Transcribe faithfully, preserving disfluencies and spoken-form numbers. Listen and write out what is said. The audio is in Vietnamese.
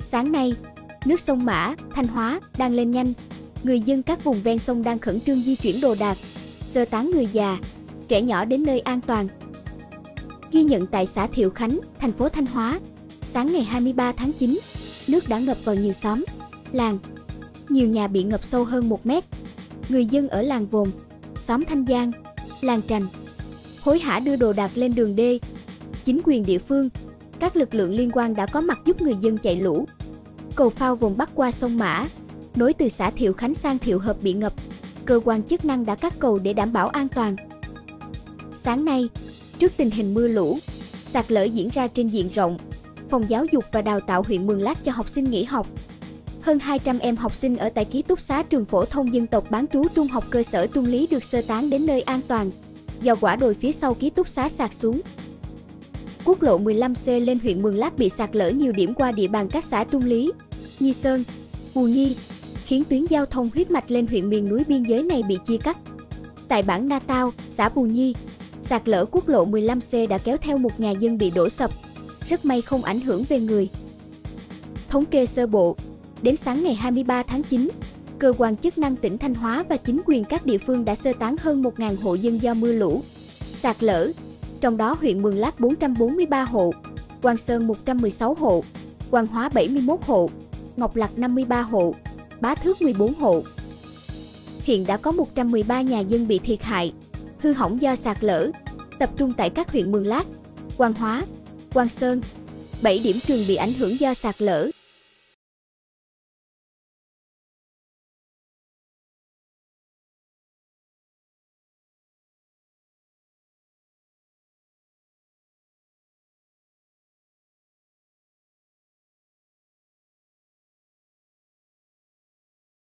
Sáng nay, nước sông Mã, Thanh Hóa đang lên nhanh. Người dân các vùng ven sông đang khẩn trương di chuyển đồ đạc, sơ tán người già, trẻ nhỏ đến nơi an toàn. Ghi nhận tại xã Thiệu Khánh, thành phố Thanh Hóa, sáng ngày hai mươi ba tháng chín, nước đã ngập vào nhiều xóm, làng. Nhiều nhà bị ngập sâu hơn một mét. Người dân ở làng Vồn, xóm Thanh Giang, làng Trành hối hả đưa đồ đạc lên đường đê. Chính quyền địa phương, các lực lượng liên quan đã có mặt giúp người dân chạy lũ. Cầu phao Vồn Bắc qua sông Mã, nối từ xã Thiệu Khánh sang Thiệu Hợp bị ngập. Cơ quan chức năng đã cắt cầu để đảm bảo an toàn. Sáng nay, trước tình hình mưa lũ, sạt lở diễn ra trên diện rộng, Phòng Giáo dục và Đào tạo huyện Mường Lát cho học sinh nghỉ học. Hơn hai trăm em học sinh ở tại ký túc xá trường phổ thông dân tộc bán trú trung học cơ sở Trung Lý được sơ tán đến nơi an toàn, do quả đồi phía sau ký túc xá sạt xuống. Quốc lộ mười lăm C lên huyện Mường Lát bị sạt lở nhiều điểm qua địa bàn các xã Trung Lý, Nhi Sơn, Pù Nhi, khiến tuyến giao thông huyết mạch lên huyện miền núi biên giới này bị chia cắt. Tại bản Na Tao, xã Pù Nhi, sạt lở quốc lộ mười lăm C đã kéo theo một nhà dân bị đổ sập. Rất may không ảnh hưởng về người. Thống kê sơ bộ, đến sáng ngày hai mươi ba tháng chín, cơ quan chức năng tỉnh Thanh Hóa và chính quyền các địa phương đã sơ tán hơn một nghìn hộ dân do mưa lũ, sạt lở. Trong đó huyện Mường Lát bốn trăm bốn mươi ba hộ, Quang Sơn một trăm mười sáu hộ, Quang Hóa bảy mươi mốt hộ, Ngọc Lặc năm mươi ba hộ, Bá Thước mười bốn hộ. Hiện đã có một trăm mười ba nhà dân bị thiệt hại, hư hỏng do sạt lở, tập trung tại các huyện Mường Lát, Quang Hóa, Quang Sơn. bảy điểm trường bị ảnh hưởng do sạt lở.